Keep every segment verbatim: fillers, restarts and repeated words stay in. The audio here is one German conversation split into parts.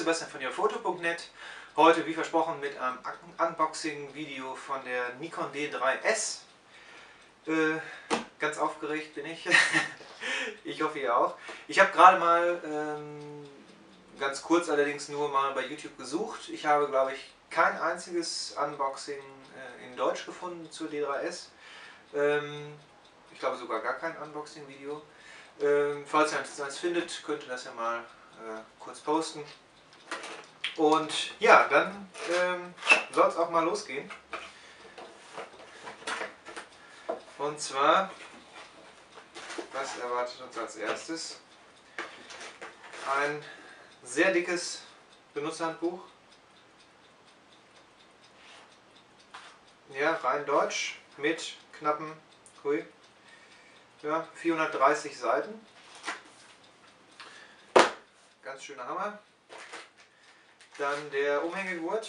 Sebastian von Yourphoto punkt net. Heute, wie versprochen, mit einem Unboxing-Video von der Nikon D drei S. Äh, ganz aufgeregt bin ich. Ich hoffe, ihr auch. Ich habe gerade mal, ähm, ganz kurz allerdings nur mal bei YouTube gesucht. Ich habe, glaube ich, kein einziges Unboxing äh, in Deutsch gefunden zur D drei S. Ähm, ich glaube sogar gar kein Unboxing-Video. Ähm, falls ihr eins findet, könnt ihr das ja mal äh, kurz posten. Und ja, dann ähm, soll es auch mal losgehen. Und zwar, was erwartet uns als erstes? Ein sehr dickes Benutzerhandbuch. Ja, rein deutsch mit knappen, hui, ja, vierhundertdreißig Seiten. Ganz schöner Hammer. Dann der Umhängegurt.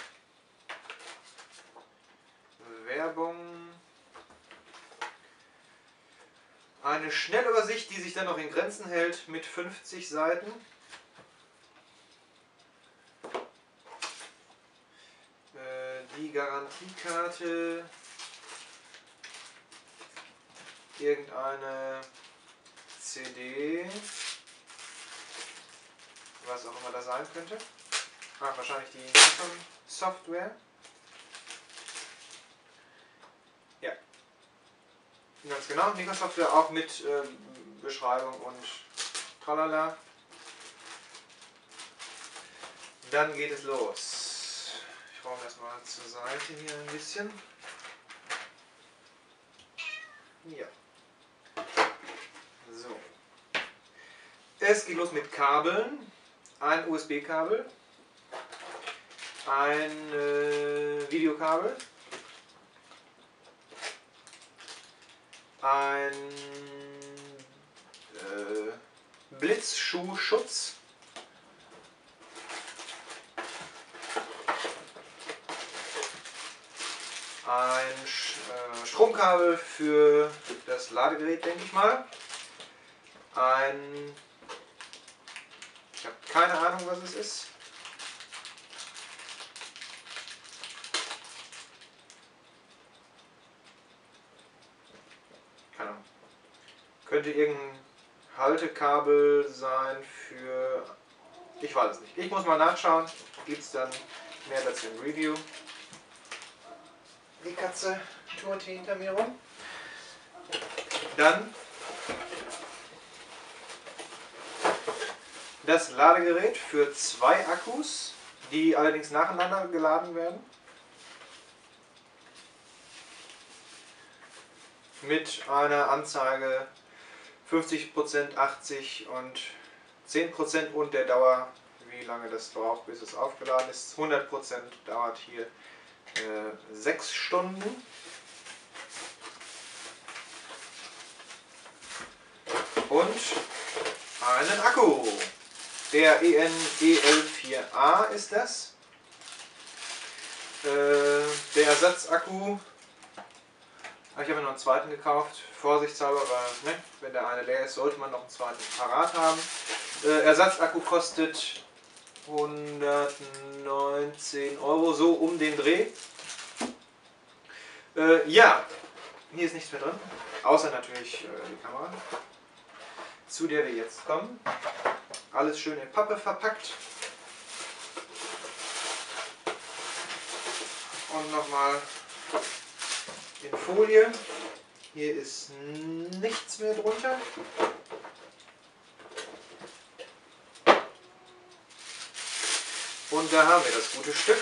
Werbung. Eine Schnellübersicht, die sich dann noch in Grenzen hält mit fünfzig Seiten. Die Garantiekarte. Irgendeine C D. Was auch immer das sein könnte. Ah, wahrscheinlich die Nikon-Software. Ja. Ganz genau, Nikon-Software auch mit ähm, Beschreibung und tralala. Dann geht es los. Ich räume das mal zur Seite hier ein bisschen. Ja. So. Es geht los mit Kabeln. Ein U S B-Kabel. Ein äh, Videokabel. Ein äh, Blitzschuhschutz. Ein äh, Stromkabel für das Ladegerät, denke ich mal. Ein, ich habe keine Ahnung, was es ist. Keine Ahnung. Könnte irgendein Haltekabel sein für, ich weiß es nicht. Ich muss mal nachschauen. Gibt es dann mehr dazu im Review. Die Katze turnt hinter mir rum. Dann das Ladegerät für zwei Akkus, die allerdings nacheinander geladen werden. Mit einer Anzeige fünfzig Prozent, achtzig und zehn Prozent und der Dauer, wie lange das braucht, bis es aufgeladen ist. hundert Prozent dauert hier äh, sechs Stunden. Und einen Akku. Der E N E L vier A ist das. Äh, der Ersatzakku. Ich habe noch einen zweiten gekauft, vorsichtshalber, weil ne, wenn der eine leer ist, sollte man noch einen zweiten parat haben. Äh, Ersatzakku kostet hundertneunzehn Euro, so um den Dreh. Äh, ja, hier ist nichts mehr drin, außer natürlich äh, die Kamera, zu der wir jetzt kommen. Alles schön in Pappe verpackt. Und nochmal in Folie. Hier ist nichts mehr drunter. Und da haben wir das gute Stück.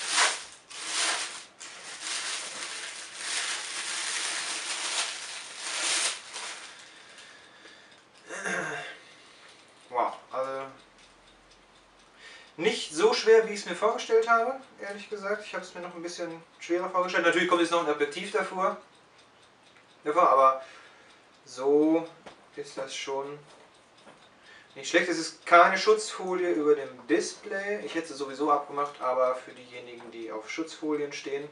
Wow, also nicht so schwer, wie ich es mir vorgestellt habe, ehrlich gesagt. Ich habe es mir noch ein bisschen schwerer vorgestellt. Natürlich kommt jetzt noch ein Objektiv davor, davor, aber so ist das schon nicht schlecht. Es ist keine Schutzfolie über dem Display. Ich hätte es sowieso abgemacht, aber für diejenigen, die auf Schutzfolien stehen.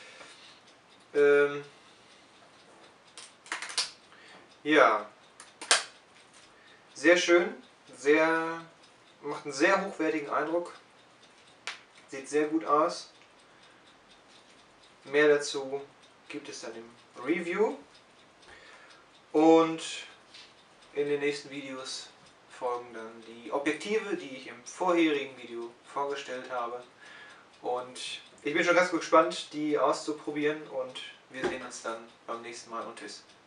Ähm ja, sehr schön, sehr macht einen sehr hochwertigen Eindruck. Sieht sehr gut aus. Mehr dazu gibt es dann im Review. Und in den nächsten Videos folgen dann die Objektive, die ich im vorherigen Video vorgestellt habe. Und ich bin schon ganz gespannt, die auszuprobieren, und wir sehen uns dann beim nächsten Mal und tschüss.